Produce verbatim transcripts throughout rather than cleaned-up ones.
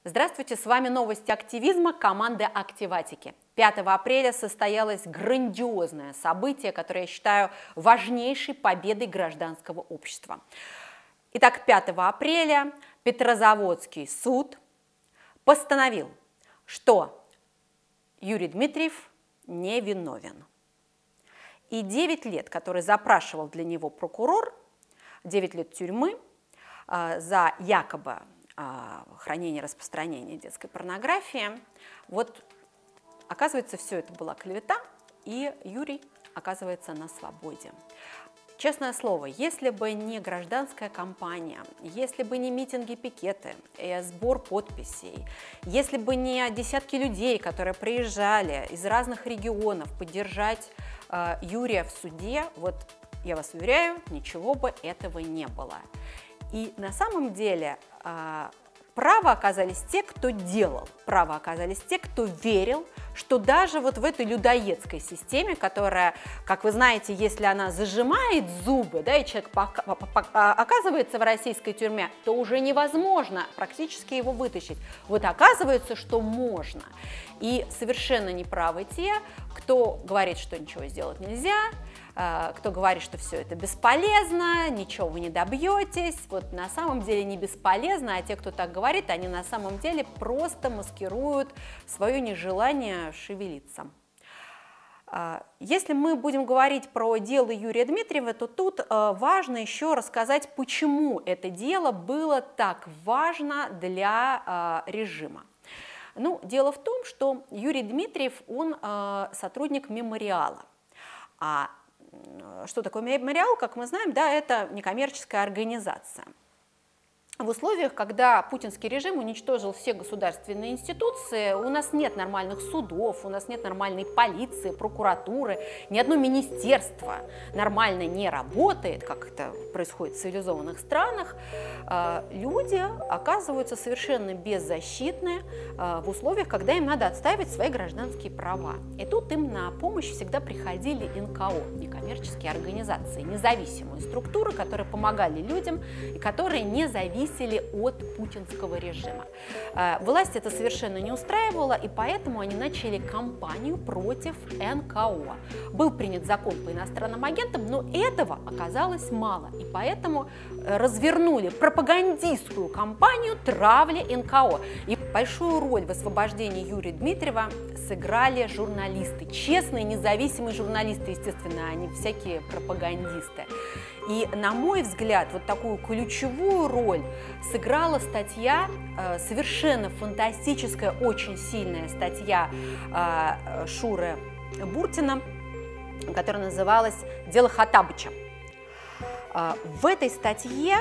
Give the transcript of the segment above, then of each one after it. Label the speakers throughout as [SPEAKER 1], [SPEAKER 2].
[SPEAKER 1] Здравствуйте, с вами новости активизма команды Активатики. пятого апреля состоялось грандиозное событие, которое я считаю важнейшей победой гражданского общества. Итак, пятого апреля Петрозаводский суд постановил, что Юрий Дмитриев невиновен. И девять лет, которые запрашивал для него прокурор, девять лет тюрьмы э, за якобы хранение, распространение детской порнографии. Вот, оказывается, все это была клевета, и Юрий оказывается на свободе. Честное слово, если бы не гражданская кампания, если бы не митинги, пикеты, сбор подписей, если бы не десятки людей, которые приезжали из разных регионов поддержать э, Юрия в суде, вот я вас уверяю, ничего бы этого не было. И на самом деле право оказались те, кто делал, право оказались те, кто верил, что даже вот в этой людоедской системе, которая, как вы знаете, если она зажимает зубы, да, и человек оказывается в российской тюрьме, то уже невозможно практически его вытащить. Вот оказывается, что можно. И совершенно неправы те, кто говорит, что ничего сделать нельзя, кто говорит, что все это бесполезно, ничего вы не добьетесь. Вот на самом деле не бесполезно, а те, кто так говорит, они на самом деле просто маскируют свое нежелание шевелиться. Если мы будем говорить про дело Юрия Дмитриева, то тут важно еще рассказать, почему это дело было так важно для режима. Ну, дело в том, что Юрий Дмитриев, он сотрудник мемориала. А что такое мемориал, как мы знаем, да, это некоммерческая организация. В условиях, когда путинский режим уничтожил все государственные институции, у нас нет нормальных судов, у нас нет нормальной полиции, прокуратуры, ни одно министерство нормально не работает, как это происходит в цивилизованных странах, люди оказываются совершенно беззащитны в условиях, когда им надо отстаивать свои гражданские права. И тут им на помощь всегда приходили эн ка о, некоммерческие организации, независимые структуры, которые помогали людям и которые не зависели от путинского режима. Власть это совершенно не устраивала, и поэтому они начали кампанию против эн ка о. Был принят закон по иностранным агентам, но этого оказалось мало, и поэтому развернули пропагандистскую кампанию травли эн ка о. И большую роль в освобождении Юрия Дмитриева сыграли журналисты, честные, независимые журналисты, естественно, а не всякие пропагандисты. И, на мой взгляд, вот такую ключевую роль сыграла статья, совершенно фантастическая, очень сильная статья Шуры Буртина, которая называлась «Дело Хоттабыча». В этой статье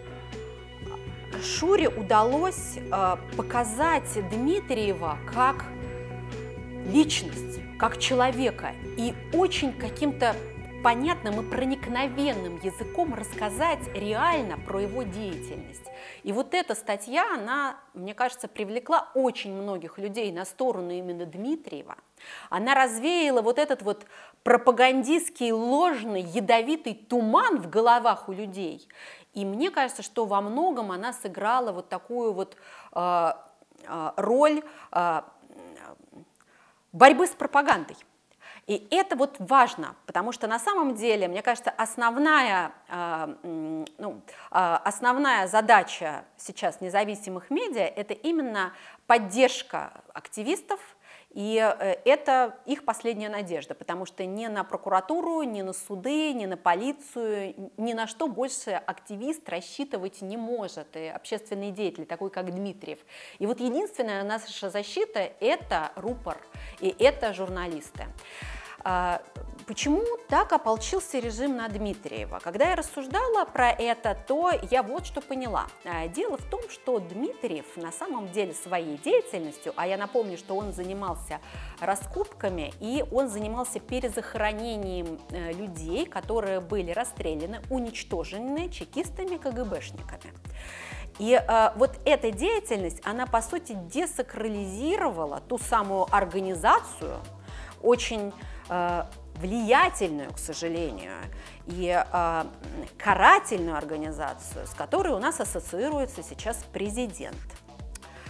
[SPEAKER 1] Шуре удалось показать Дмитриева как личность, как человека, и очень каким-то понятным и проникновенным языком рассказать реально про его деятельность. И вот эта статья, она, мне кажется, привлекла очень многих людей на сторону именно Дмитриева. Она развеяла вот этот вот пропагандистский, ложный, ядовитый туман в головах у людей. И мне кажется, что во многом она сыграла вот такую вот э, э, роль э, борьбы с пропагандой. И это вот важно, потому что на самом деле, мне кажется, основная, э, ну, э, основная задача сейчас независимых медиа – это именно поддержка активистов, и э, это их последняя надежда, потому что ни на прокуратуру, ни на суды, ни на полицию, ни на что больше активист рассчитывать не может, и общественный деятель, такой как Дмитриев. И вот единственная наша защита – это рупор, и это журналисты. Почему так ополчился режим на Дмитриева? Когда я рассуждала про это, то я вот что поняла. Дело в том, что Дмитриев на самом деле своей деятельностью, а я напомню, что он занимался раскупками и он занимался перезахоронением людей, которые были расстреляны, уничтожены чекистами, ка гэ бэшниками. И э, вот эта деятельность, она по сути десакрализировала ту самую организацию, очень э, влиятельную, к сожалению, и э, карательную организацию, с которой у нас ассоциируется сейчас президент.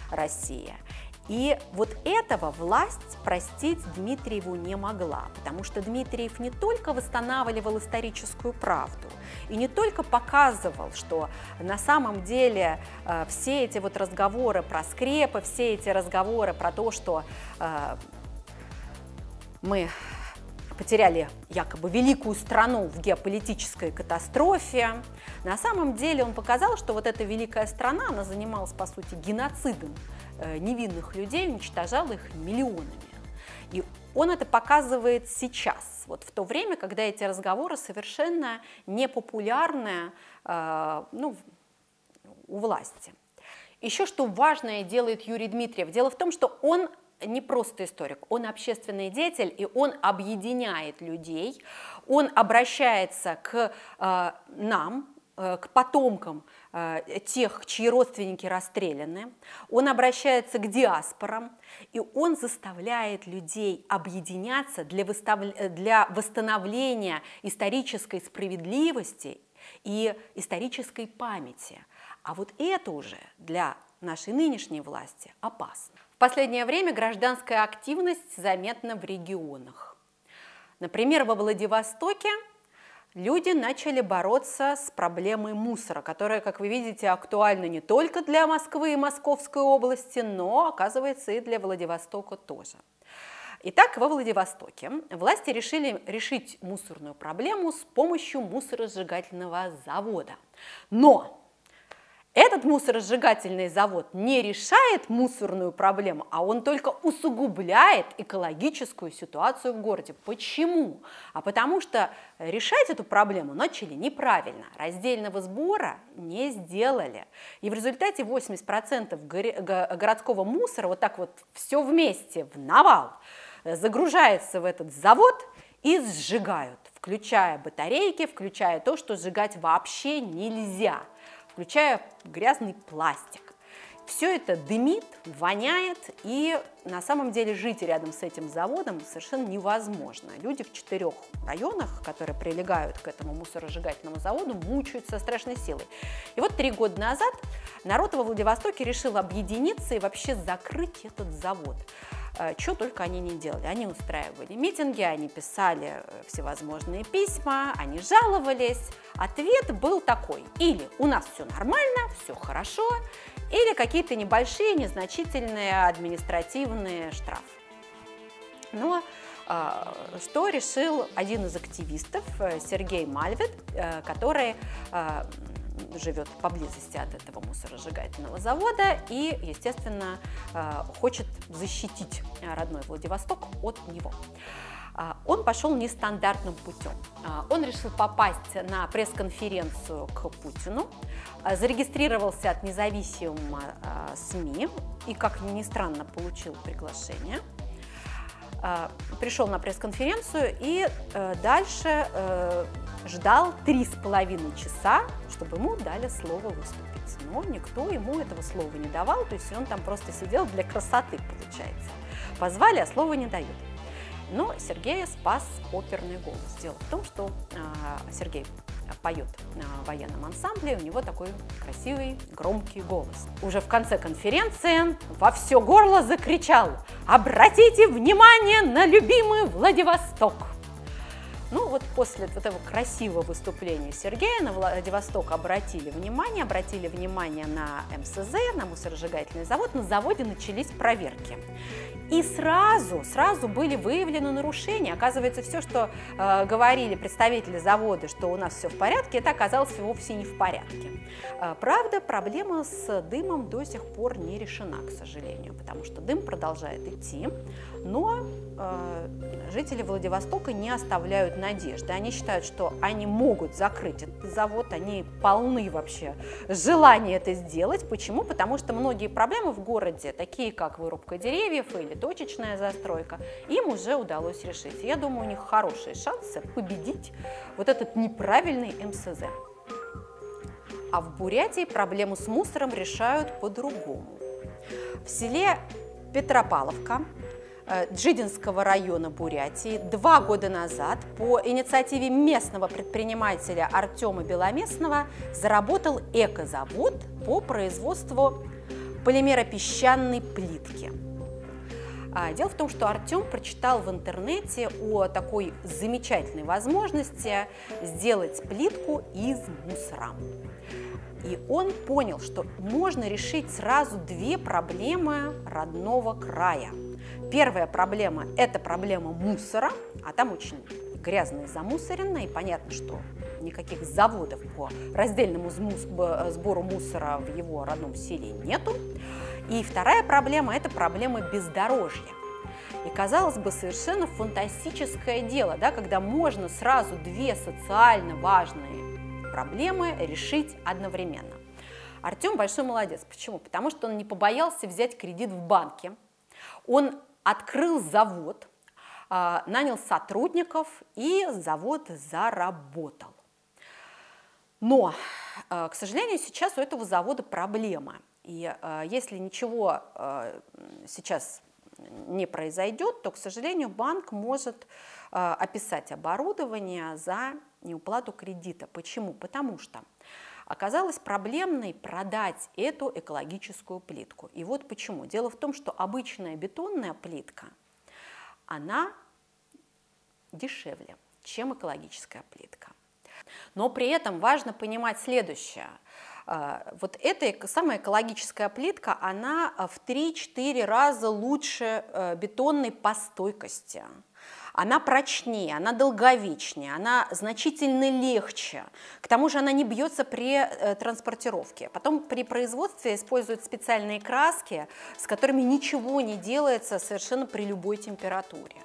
[SPEAKER 1] Россия. И вот этого власть простить Дмитриеву не могла, потому что Дмитриев не только восстанавливал историческую правду, и не только показывал, что на самом деле э, все эти вот разговоры про скрепы, все эти разговоры про то, что э, мы потеряли якобы великую страну в геополитической катастрофе. На самом деле он показал, что вот эта великая страна, она занималась, по сути, геноцидом невинных людей, уничтожала их миллионами. И он это показывает сейчас, вот в то время, когда эти разговоры совершенно непопулярны э, ну, у власти. Еще что важное делает Юрий Дмитриев. Дело в том, что он не просто историк, он общественный деятель, и он объединяет людей, он обращается к э, нам, э, к потомкам э, тех, чьи родственники расстреляны, он обращается к диаспорам, и он заставляет людей объединяться для, выстав... для восстановления исторической справедливости и исторической памяти. А вот это уже для нашей нынешней власти опасно. В последнее время гражданская активность заметна в регионах. Например, во Владивостоке люди начали бороться с проблемой мусора, которая, как вы видите, актуальна не только для Москвы и Московской области, но, оказывается, и для Владивостока тоже. Итак, во Владивостоке власти решили решить мусорную проблему с помощью мусоросжигательного завода. Но этот мусоросжигательный завод не решает мусорную проблему, а он только усугубляет экологическую ситуацию в городе. Почему? А потому что решать эту проблему начали неправильно, раздельного сбора не сделали. И в результате восемьдесят процентов городского мусора вот так вот все вместе в навал загружается в этот завод и сжигают, включая батарейки, включая то, что сжигать вообще нельзя, включая грязный пластик. Все это дымит, воняет, и на самом деле жить рядом с этим заводом совершенно невозможно. Люди в четырех районах, которые прилегают к этому мусоросжигательному заводу, мучаются со страшной силой. И вот три года назад народ во Владивостоке решил объединиться и вообще закрыть этот завод. Что только они не делали. Они устраивали митинги, они писали всевозможные письма, они жаловались. Ответ был такой: или у нас все нормально, все хорошо, или какие-то небольшие, незначительные административные штрафы. Но что решил один из активистов, Сергей Мальвид, который живет поблизости от этого мусоросжигательного завода и, естественно, хочет защитить родной Владивосток от него. Он пошел нестандартным путем. Он решил попасть на пресс-конференцию к Путину, зарегистрировался от независимого СМИ и, как ни странно, получил приглашение. Пришел на пресс-конференцию и дальше ждал три с половиной часа, чтобы ему дали слово выступить. Но никто ему этого слова не давал, то есть он там просто сидел для красоты, получается. Позвали, а слова не дают. Но Сергея спас оперный голос. Дело в том, что э, Сергей поет на военном ансамбле, у него такой красивый, громкий голос. Уже в конце конференции во все горло закричал: «Обратите внимание на любимый Владивосток!» Ну вот после вот этого красивого выступления Сергея на Владивосток обратили внимание, обратили внимание на эм эс зэ, на мусоросжигательный завод, на заводе начались проверки. И сразу, сразу были выявлены нарушения. Оказывается, все, что э, говорили представители завода, что у нас все в порядке, это оказалось вовсе не в порядке. Э, правда, проблема с дымом до сих пор не решена, к сожалению, потому что дым продолжает идти, но э, жители Владивостока не оставляют надежды. Они считают, что они могут закрыть этот завод, они полны вообще желания это сделать. Почему? Потому что многие проблемы в городе, такие как вырубка деревьев или точечная застройка, им уже удалось решить. Я думаю, у них хорошие шансы победить вот этот неправильный эм эс зэ. А в Бурятии проблему с мусором решают по-другому. В селе Петропавловка Джидинского района Бурятии два года назад по инициативе местного предпринимателя Артема Беломестного заработал экозавод по производству полимеропесчаной плитки. Дело в том, что Артем прочитал в интернете о такой замечательной возможности сделать плитку из мусора. И он понял, что можно решить сразу две проблемы родного края. Первая проблема – это проблема мусора, а там очень грязно и замусорено, и понятно, что никаких заводов по раздельному сбору мусора в его родном селе нету. И вторая проблема – это проблема бездорожья. И, казалось бы, совершенно фантастическое дело, да, когда можно сразу две социально важные проблемы решить одновременно. Артем большой молодец. Почему? Потому что он не побоялся взять кредит в банке. Он открыл завод, нанял сотрудников, и завод заработал. Но, к сожалению, сейчас у этого завода проблема. И если ничего сейчас не произойдет, то, к сожалению, банк может описать оборудование за неуплату кредита. Почему? Потому что оказалось проблемной продать эту экологическую плитку. И вот почему. Дело в том, что обычная бетонная плитка, она дешевле, чем экологическая плитка. Но при этом важно понимать следующее. Вот эта самая экологическая плитка, она в три-четыре раза лучше бетонной по стойкости. Она прочнее, она долговечнее, она значительно легче. К тому же она не бьется при транспортировке. Потом при производстве используют специальные краски, с которыми ничего не делается совершенно при любой температуре.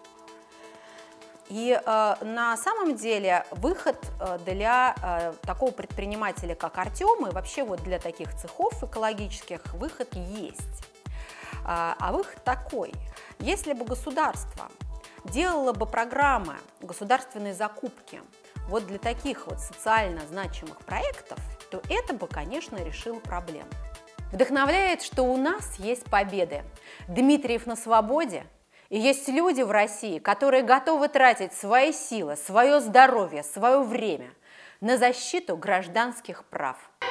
[SPEAKER 1] И э, на самом деле выход для э, такого предпринимателя, как Артем, и вообще вот для таких цехов экологических выход есть. А, а выход такой: если бы государство делало бы программы государственной закупки вот для таких вот социально значимых проектов, то это бы, конечно, решило проблему. Вдохновляет, что у нас есть победы. Дмитриев на свободе. И есть люди в России, которые готовы тратить свои силы, свое здоровье, свое время на защиту гражданских прав.